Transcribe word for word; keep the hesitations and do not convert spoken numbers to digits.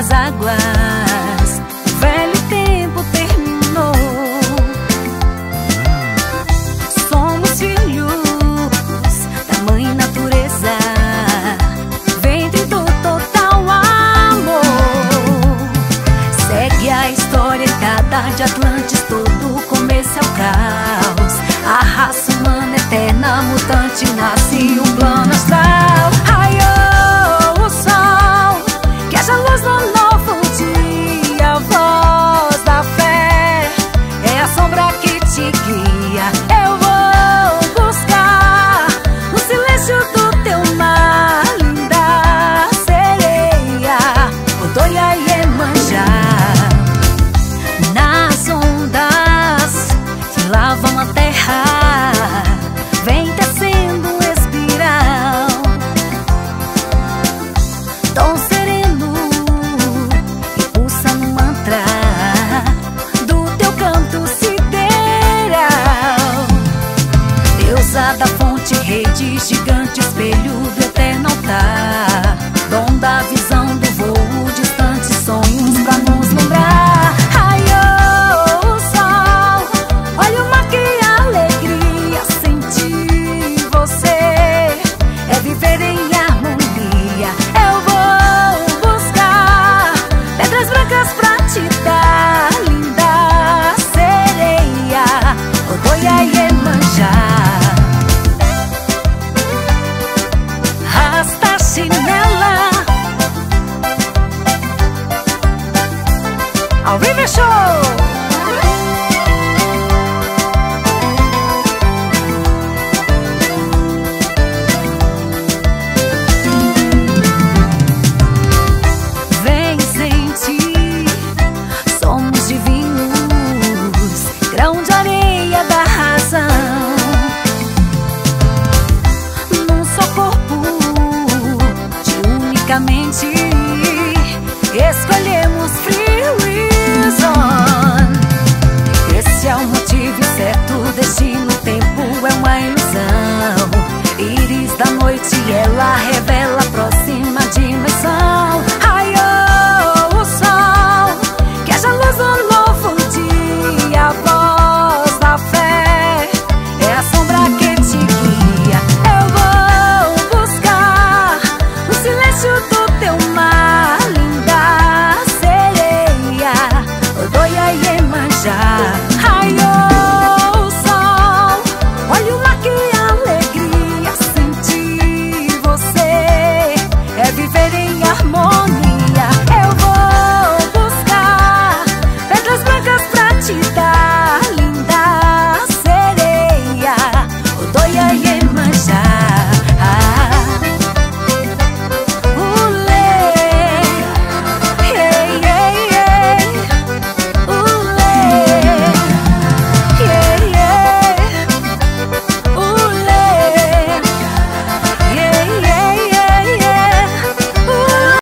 das águas, o velho tempo terminou. Somos filhos da mãe natureza, ventre do total amor. Segue a história cada de Atlantis, todo começo é o caos. A raça humana eterna mutante, nasce um plano astral. Raiou o sol, que haja luz no novo dia. A voz da fé é a sombra que te guia. Eu vou buscar no silêncio do teu mar, linda sereia, Odoia e Iemanjá. Nas ondas que lavam a terra, vem tecendo um espiral, tom sereno e pulsa no mantra do teu canto sideral. Deusa da fonte, rede gigante, espelho do eterno altar, dom da visão do voo distante, sonhos pra nos lembrar. Raiou o sol, olha o mar, que alegria sentir você, é viver em harmonia. Eu vou buscar pedras brancas pra te dar, linda sereia, Odoia e Iemanjá. Rasta Chinela, ao vivo é show! Vem sentir, somos divinos, grão de areia da razão, num só corpo de unicamente. Escolha